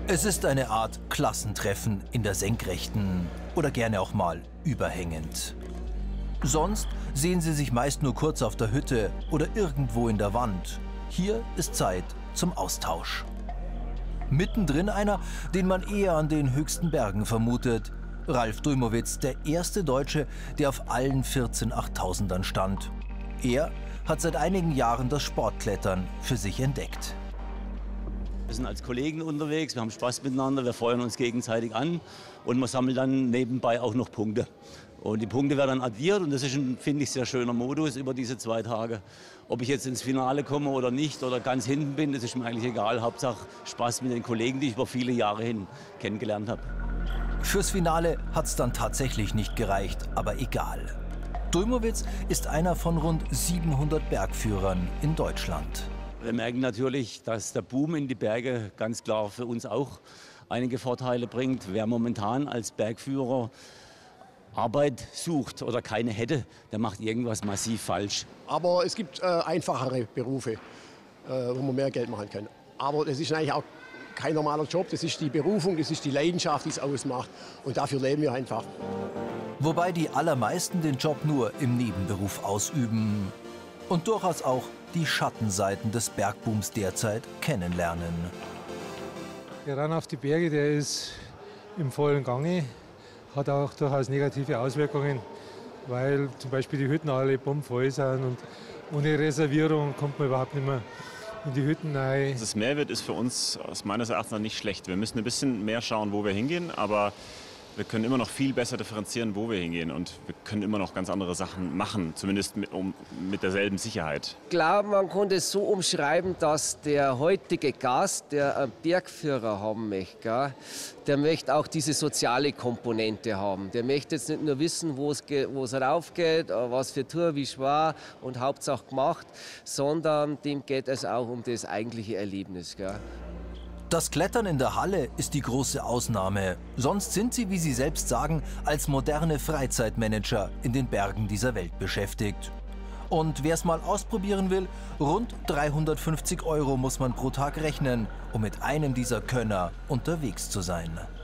Es ist eine Art Klassentreffen in der Senkrechten oder gerne auch mal überhängend. Sonst sehen sie sich meist nur kurz auf der Hütte oder irgendwo in der Wand. Hier ist Zeit zum Austausch. Mittendrin einer, den man eher an den höchsten Bergen vermutet. Ralf Dujmowitz, der erste Deutsche, der auf allen 14 8000ern stand. Er hat seit einigen Jahren das Sportklettern für sich entdeckt. Wir sind als Kollegen unterwegs, wir haben Spaß miteinander, wir feuern uns gegenseitig an und man sammelt dann nebenbei auch noch Punkte. Und die Punkte werden dann addiert und das ist ein, finde ich, sehr schöner Modus über diese 2 Tage. Ob ich jetzt ins Finale komme oder nicht oder ganz hinten bin, das ist mir eigentlich egal. Hauptsache Spaß mit den Kollegen, die ich über viele Jahre hin kennengelernt habe. Fürs Finale hat es dann tatsächlich nicht gereicht, aber egal. Dujmowitz ist einer von rund 700 Bergführern in Deutschland. Wir merken natürlich, dass der Boom in die Berge ganz klar für uns auch einige Vorteile bringt. Wer momentan als Bergführer Arbeit sucht oder keine hätte, der macht irgendwas massiv falsch. Aber es gibt einfachere Berufe, wo man mehr Geld machen kann. Aber das ist eigentlich auch kein normaler Job, das ist die Berufung, das ist die Leidenschaft, die es ausmacht. Und dafür leben wir einfach. Wobei die allermeisten den Job nur im Nebenberuf ausüben und durchaus auch die Schattenseiten des Bergbooms derzeit kennenlernen. Der Run auf die Berge, der ist im vollen Gange, hat auch durchaus negative Auswirkungen, weil zum Beispiel die Hütten alle bombenvoll sind und ohne Reservierung kommt man überhaupt nicht mehr in die Hütten rein. Das Mehrwert ist für uns aus meines Erachtens nicht schlecht. Wir müssen ein bisschen mehr schauen, wo wir hingehen, aber wir können immer noch viel besser differenzieren, wo wir hingehen, und wir können immer noch ganz andere Sachen machen, zumindest mit derselben Sicherheit. Ich glaube, man konnte es so umschreiben, dass der heutige Gast, der einen Bergführer haben möchte, der möchte auch diese soziale Komponente haben. Der möchte jetzt nicht nur wissen, wo es raufgeht, was für Tour, wie schwer und Hauptsache gemacht, sondern dem geht es auch um das eigentliche Erlebnis. Das Klettern in der Halle ist die große Ausnahme. Sonst sind sie, wie sie selbst sagen, als moderne Freizeitmanager in den Bergen dieser Welt beschäftigt. Und wer es mal ausprobieren will, rund 350 € muss man pro Tag rechnen, um mit einem dieser Könner unterwegs zu sein.